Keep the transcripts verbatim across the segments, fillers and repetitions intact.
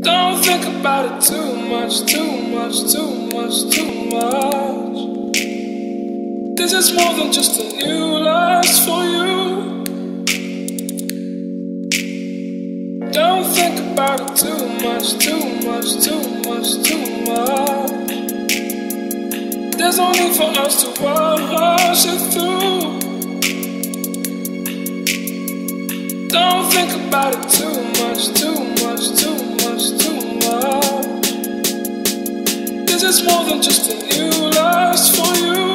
Don't think about it too much, too much, too much, too much. This is more than just a new lust for you. Don't think about it too much, too much, too much, too much. There's no need for us to rush it through. Don't think about it too much, too much, too much, too much. This is more than just a new lust for you.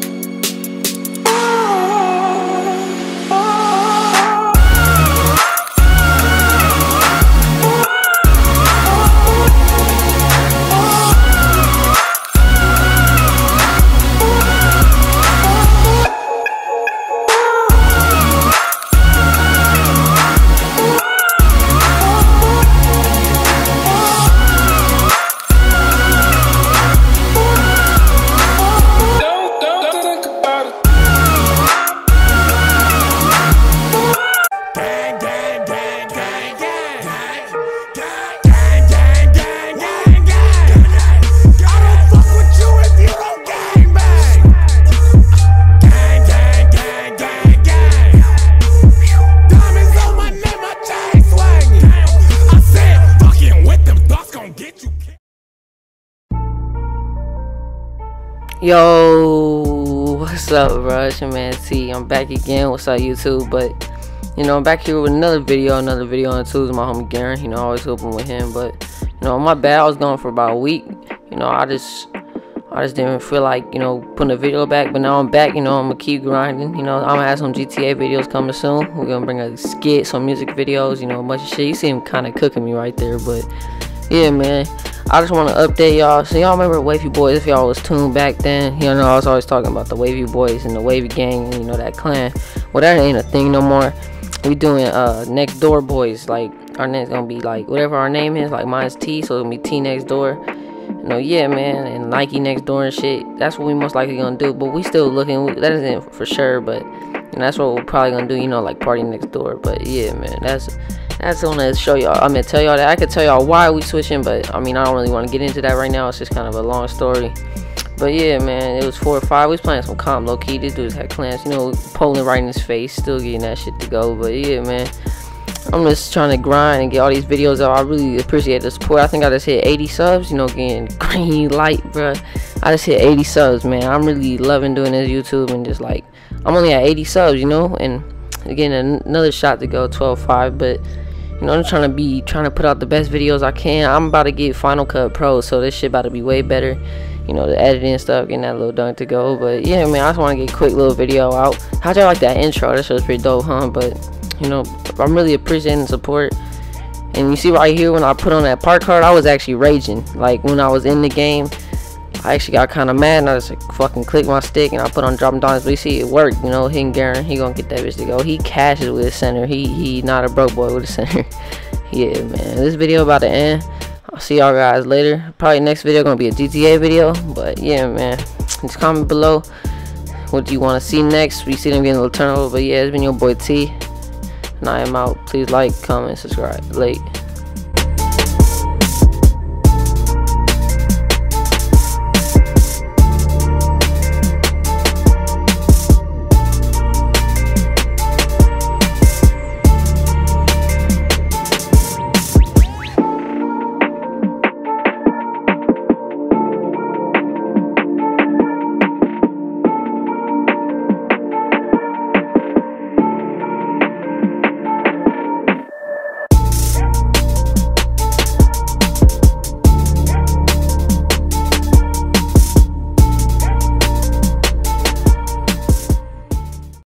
Yo, what's up, bro? It's your man T. I'm back again. What's up, YouTube? But you know, I'm back here with another video, another video on Tuesday. My homie Garen, you know, always hoping with him. But you know, my bad. I was gone for about a week. You know, I just, I just didn't feel like you know putting a video back. But now I'm back. You know, I'm gonna keep grinding. You know, I'm gonna have some G T A videos coming soon. We're gonna bring a skit, some music videos. You know, a bunch of shit. You see him kind of cooking me right there, but yeah, man. I just want to update y'all. So y'all remember Wavy Boys? If y'all was tuned back then, you know I was always talking about the Wavy Boys and the Wavy Gang and you know that clan. Well, that ain't a thing no more. We doing uh Next Door Boys. Like our name's gonna be like whatever our name is. Like mine's T, so it'll be T Next Door. You know, yeah, man, and Nike Next Door and shit. That's what we most likely gonna do. But we still looking. That isn't for sure, but you know, that's what we're probably gonna do. You know, like Party Next Door. But yeah, man, that's. That's gonna show y'all. I'm gonna tell y'all that. I could tell y'all why we switching, but I mean I don't really want to get into that right now. It's just kind of a long story. But yeah, man, it was four or five. We was playing some comp low key. This dudes had clans, you know, Poland right in his face, still getting that shit to go. But yeah, man, I'm just trying to grind and get all these videos out. I really appreciate the support. I think I just hit eighty subs. You know, getting green light, bruh. I just hit eighty subs, man. I'm really loving doing this YouTube and just like I'm only at eighty subs, you know, and again another shot to go twelve five, but. You know, I'm trying to be trying to put out the best videos I can. I'm about to get Final Cut Pro, so this shit about to be way better. You know, the editing and stuff, getting that little dunk to go. But yeah, man, I just want to get a quick little video out. How'd y'all like that intro? That shit was pretty dope, huh? But you know, I'm really appreciating the support. And you see right here when I put on that park card, I was actually raging. Like when I was in the game, I actually got kind of mad and I just like, fucking clicked my stick and I put on dropping dollars. But you see, it worked. You know, hitting Garen, he gonna get that bitch to go. He cashes with his center. He he not a broke boy with a center. Yeah, man. This video about to end. I'll see y'all guys later. Probably next video gonna be a G T A video. But yeah, man. Just comment below what do you want to see next. We see them getting a little turnover. But yeah, it's been your boy T, and I am out. Please like, comment, subscribe. Late.